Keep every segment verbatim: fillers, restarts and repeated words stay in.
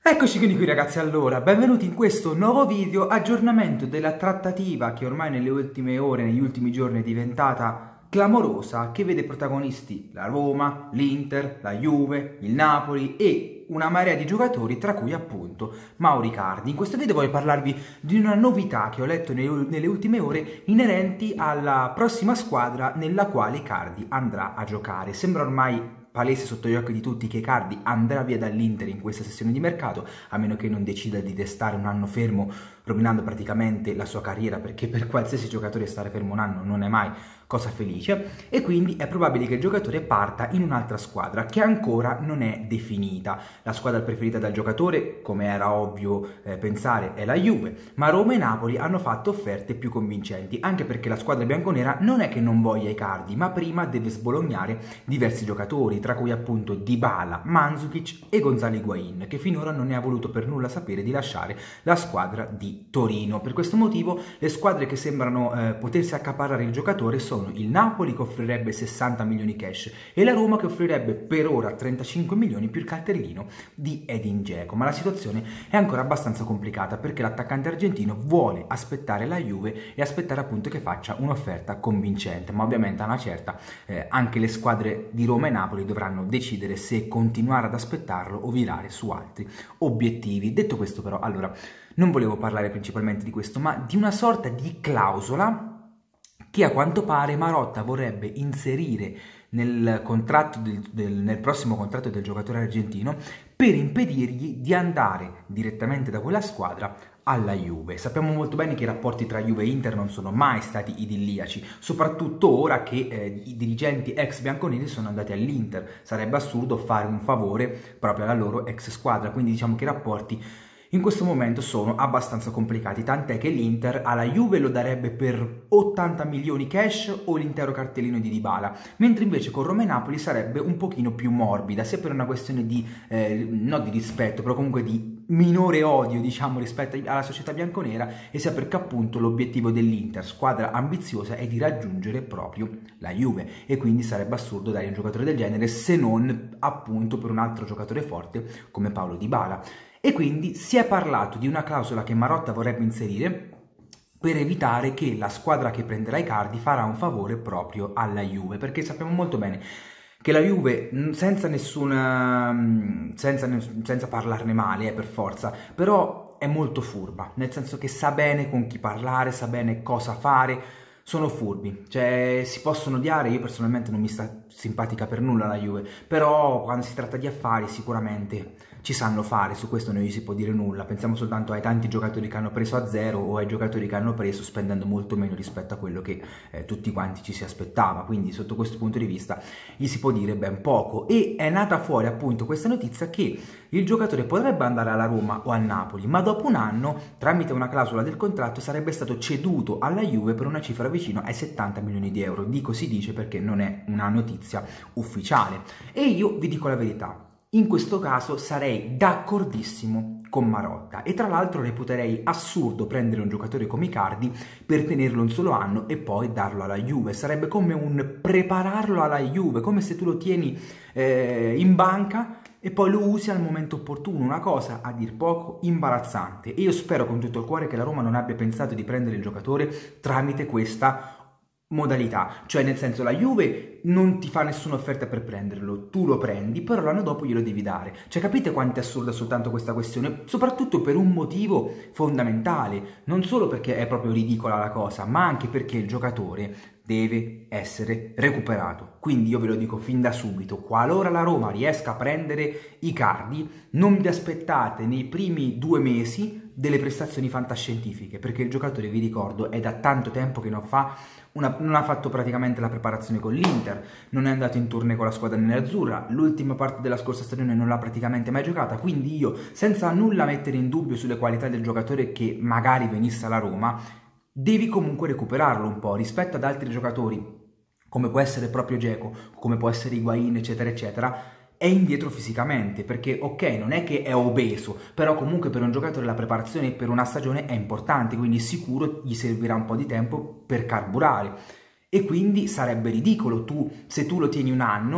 Eccoci quindi qui ragazzi, allora, benvenuti in questo nuovo video, aggiornamento della trattativa che ormai nelle ultime ore, negli ultimi giorni è diventata clamorosa, che vede protagonisti la Roma, l'Inter, la Juve, il Napoli e una marea di giocatori, tra cui appunto Mauro Icardi. In questo video voglio parlarvi di una novità che ho letto nelle, nelle ultime ore inerenti alla prossima squadra nella quale Icardi andrà a giocare. Sembra ormai palese sotto gli occhi di tutti che Icardi andrà via dall'Inter in questa sessione di mercato, a meno che non decida di restare un anno fermo, rovinando praticamente la sua carriera, perché per qualsiasi giocatore stare fermo un anno non è mai cosa felice, e quindi è probabile che il giocatore parta in un'altra squadra che ancora non è definita. La squadra preferita dal giocatore, come era ovvio eh, pensare, è la Juve, ma Roma e Napoli hanno fatto offerte più convincenti, anche perché la squadra bianconera non è che non voglia Icardi, ma prima deve sbolognare diversi giocatori, tra cui appunto Dybala, Mandzukic e Gonzalo Higuain, che finora non ne ha voluto per nulla sapere di lasciare la squadra di Torino. Per questo motivo le squadre che sembrano eh, potersi accaparrare il giocatore sono il Napoli, che offrirebbe sessanta milioni cash, e la Roma, che offrirebbe per ora trentacinque milioni più il cartellino di Edin Dzeko. Ma la situazione è ancora abbastanza complicata, perché l'attaccante argentino vuole aspettare la Juve e aspettare appunto che faccia un'offerta convincente, ma ovviamente a una certa eh, anche le squadre di Roma e Napoli dovranno decidere se continuare ad aspettarlo o virare su altri obiettivi. Detto questo però, allora, non volevo parlare principalmente di questo, ma di una sorta di clausola che a quanto pare Marotta vorrebbe inserire nel, contratto del, del, nel prossimo contratto del giocatore argentino, per impedirgli di andare direttamente da quella squadra alla Juve. Sappiamo molto bene che i rapporti tra Juve e Inter non sono mai stati idilliaci, soprattutto ora che eh, i dirigenti ex bianconeri sono andati all'Inter. Sarebbe assurdo fare un favore proprio alla loro ex squadra, quindi diciamo che i rapporti in questo momento sono abbastanza complicati, tant'è che l'Inter alla Juve lo darebbe per ottanta milioni cash o l'intero cartellino di Dybala, mentre invece con Roma e Napoli sarebbe un pochino più morbida, sia per una questione di, eh, non di rispetto, però comunque di minore odio, diciamo, rispetto alla società bianconera, e sia perché appunto l'obiettivo dell'Inter, squadra ambiziosa, è di raggiungere proprio la Juve, e quindi sarebbe assurdo dare un giocatore del genere se non appunto per un altro giocatore forte come Paulo Dybala. E quindi si è parlato di una clausola che Marotta vorrebbe inserire per evitare che la squadra che prenderà Icardi farà un favore proprio alla Juve, perché sappiamo molto bene che la Juve, senza nessuna, senza, senza parlarne male, eh, per forza, però è molto furba, nel senso che sa bene con chi parlare, sa bene cosa fare. Sono furbi, cioè si possono odiare, io personalmente non mi sta simpatica per nulla la Juve, però quando si tratta di affari sicuramente ci sanno fare, su questo non gli si può dire nulla. Pensiamo soltanto ai tanti giocatori che hanno preso a zero o ai giocatori che hanno preso spendendo molto meno rispetto a quello che eh, tutti quanti ci si aspettava, quindi sotto questo punto di vista gli si può dire ben poco. E è nata fuori appunto questa notizia che il giocatore potrebbe andare alla Roma o al Napoli, ma dopo un anno, tramite una clausola del contratto, sarebbe stato ceduto alla Juve per una cifra vicino ai settanta milioni di euro. Dico si dice perché non è una notizia ufficiale. E io vi dico la verità, in questo caso sarei d'accordissimo con Marotta, e tra l'altro reputerei assurdo prendere un giocatore come Icardi per tenerlo un solo anno e poi darlo alla Juve. Sarebbe come un prepararlo alla Juve, come se tu lo tieni eh, in banca e poi lo usi al momento opportuno, una cosa a dir poco imbarazzante. E io spero con tutto il cuore che la Roma non abbia pensato di prendere il giocatore tramite questa modalità, cioè nel senso la Juve non ti fa nessuna offerta per prenderlo, tu lo prendi, però l'anno dopo glielo devi dare. Cioè capite quanto è assurda soltanto questa questione, soprattutto per un motivo fondamentale, non solo perché è proprio ridicola la cosa, ma anche perché il giocatore deve essere recuperato. Quindi io ve lo dico fin da subito, qualora la Roma riesca a prendere Icardi, non vi aspettate nei primi due mesi delle prestazioni fantascientifiche, perché il giocatore, vi ricordo, è da tanto tempo che non fa una, non ha fatto praticamente la preparazione con l'Inter, non è andato in tournée con la squadra nerazzurra, l'ultima parte della scorsa stagione non l'ha praticamente mai giocata, quindi io, senza nulla mettere in dubbio sulle qualità del giocatore che magari venisse alla Roma, devi comunque recuperarlo un po' rispetto ad altri giocatori, come può essere proprio Dzeko, come può essere Higuain, eccetera, eccetera. È indietro fisicamente, perché ok, non è che è obeso, però comunque per un giocatore la preparazione per una stagione è importante, quindi sicuro gli servirà un po' di tempo per carburare. E quindi sarebbe ridicolo tu, se tu lo tieni un anno,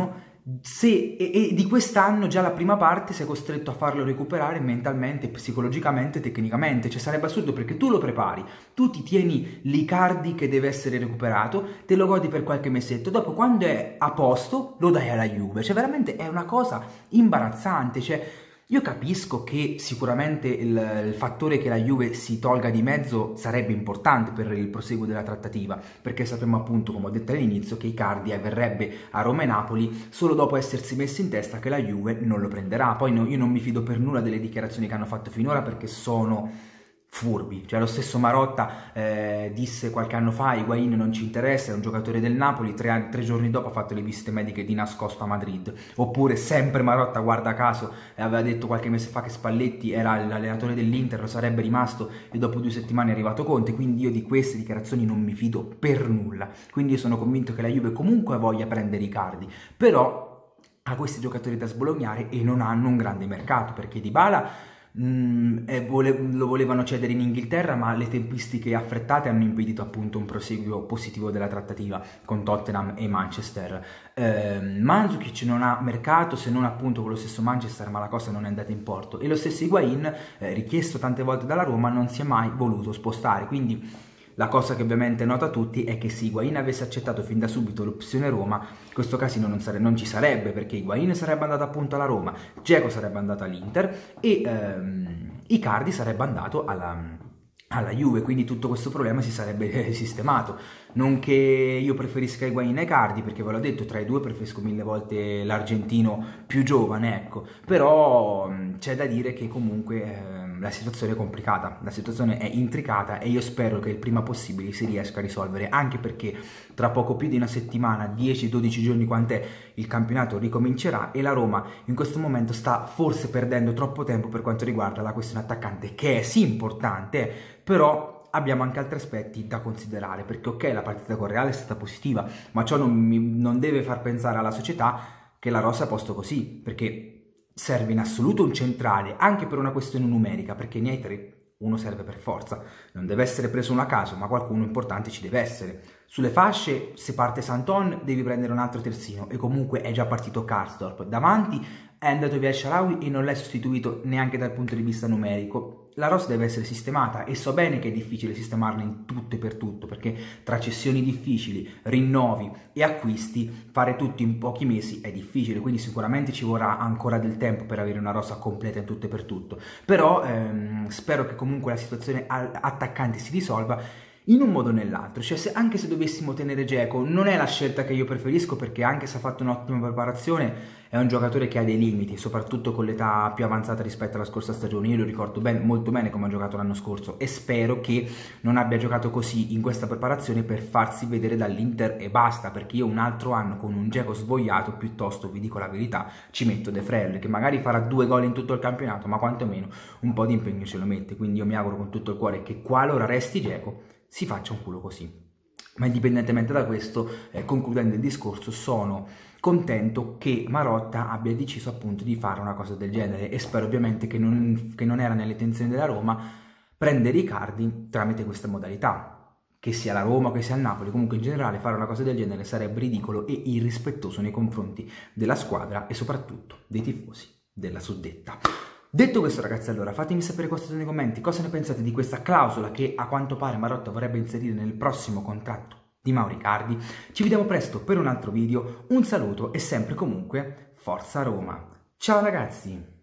Se, e, e di quest'anno già la prima parte sei costretto a farlo recuperare mentalmente, psicologicamente, tecnicamente, cioè sarebbe assurdo perché tu lo prepari, tu ti tieni l'Icardi che deve essere recuperato, te lo godi per qualche mesetto, dopo quando è a posto lo dai alla Juve, cioè veramente è una cosa imbarazzante, cioè io capisco che sicuramente il, il fattore che la Juve si tolga di mezzo sarebbe importante per il proseguo della trattativa, perché sappiamo appunto, come ho detto all'inizio, che Icardi verrebbe a Roma e Napoli solo dopo essersi messo in testa che la Juve non lo prenderà. Poi no, io non mi fido per nulla delle dichiarazioni che hanno fatto finora perché sono furbi, cioè lo stesso Marotta eh, disse qualche anno fa Higuaín non ci interessa, è un giocatore del Napoli, tre, tre giorni dopo ha fatto le visite mediche di nascosto a Madrid. Oppure sempre Marotta, guarda caso, aveva detto qualche mese fa che Spalletti era l'allenatore dell'Inter, lo sarebbe rimasto e dopo due settimane è arrivato Conte, quindi io di queste dichiarazioni non mi fido per nulla, quindi io sono convinto che la Juve comunque voglia prendere Icardi, però ha questi giocatori da sbolognare e non hanno un grande mercato, perché Dybala Mm, e vole lo volevano cedere in Inghilterra, ma le tempistiche affrettate hanno impedito appunto un proseguio positivo della trattativa con Tottenham e Manchester. eh, Mandzukic non ha mercato se non appunto con lo stesso Manchester, ma la cosa non è andata in porto, e lo stesso Higuaín, eh, richiesto tante volte dalla Roma, non si è mai voluto spostare, quindi la cosa che ovviamente nota a tutti è che se Higuaín avesse accettato fin da subito l'opzione Roma, questo casino non, non ci sarebbe, perché Higuaín sarebbe andato appunto alla Roma, Dzeko sarebbe andato all'Inter e ehm, Icardi sarebbe andato alla, alla Juve, quindi tutto questo problema si sarebbe sistemato. Non che io preferisca Higuaín e Icardi, perché ve l'ho detto, tra i due preferisco mille volte l'argentino più giovane, ecco, però c'è da dire che comunque eh, la situazione è complicata, la situazione è intricata e io spero che il prima possibile si riesca a risolvere, anche perché tra poco più di una settimana, dieci dodici giorni quant'è, il campionato ricomincerà e la Roma in questo momento sta forse perdendo troppo tempo per quanto riguarda la questione attaccante, che è sì importante, però abbiamo anche altri aspetti da considerare, perché ok, la partita con Real è stata positiva, ma ciò non, mi, non deve far pensare alla società che la rosa è a posto così, perché serve in assoluto un centrale, anche per una questione numerica, perché ne hai tre, uno serve per forza, non deve essere preso uno a caso, ma qualcuno importante ci deve essere. Sulle fasce, se parte Santon, devi prendere un altro terzino, e comunque è già partito Karsdorp. Davanti è andato via Shaarawy e non l'hai sostituito neanche dal punto di vista numerico. La rosa deve essere sistemata e so bene che è difficile sistemarla in tutto e per tutto, perché tra cessioni difficili, rinnovi e acquisti, fare tutto in pochi mesi è difficile, quindi sicuramente ci vorrà ancora del tempo per avere una rosa completa in tutto e per tutto. Però ehm, spero che comunque la situazione attaccante si risolva in un modo o nell'altro, cioè se, anche se dovessimo tenere Dzeko, non è la scelta che io preferisco, perché anche se ha fatto un'ottima preparazione è un giocatore che ha dei limiti, soprattutto con l'età più avanzata rispetto alla scorsa stagione. Io lo ricordo ben, molto bene come ha giocato l'anno scorso e spero che non abbia giocato così in questa preparazione per farsi vedere dall'Inter e basta, perché io un altro anno con un Dzeko svogliato, piuttosto, vi dico la verità, ci metto De Frel, che magari farà due gol in tutto il campionato, ma quantomeno un po' di impegno ce lo mette, quindi io mi auguro con tutto il cuore che qualora resti Dzeko si faccia un culo così. Ma indipendentemente da questo, eh, concludendo il discorso, sono contento che Marotta abbia deciso appunto di fare una cosa del genere e spero ovviamente che non, che non era nelle intenzioni della Roma prendere Icardi tramite questa modalità, che sia la Roma, che sia il Napoli, comunque in generale fare una cosa del genere sarebbe ridicolo e irrispettoso nei confronti della squadra e soprattutto dei tifosi della suddetta. Detto questo, ragazzi, allora fatemi sapere qua sotto nei commenti cosa ne pensate di questa clausola che a quanto pare Marotta vorrebbe inserire nel prossimo contratto di Mauro Icardi. Ci vediamo presto per un altro video, un saluto e sempre comunque Forza Roma. Ciao ragazzi!